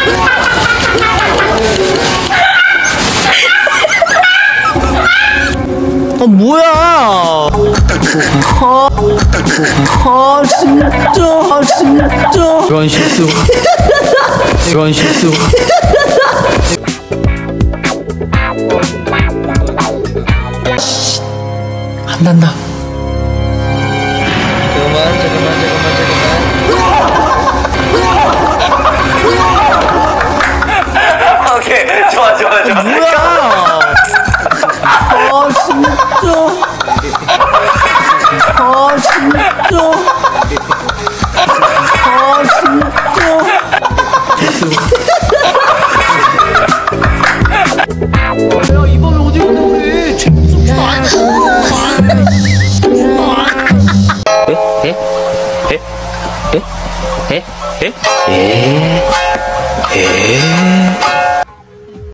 뭐야? 진짜. 이건 실수. 안 난다. 잠깐만. 오케이, 좋아. 뭐야? 야, 이 밤에 어디 갔냐 우리? 재밌었지도 않아. 에?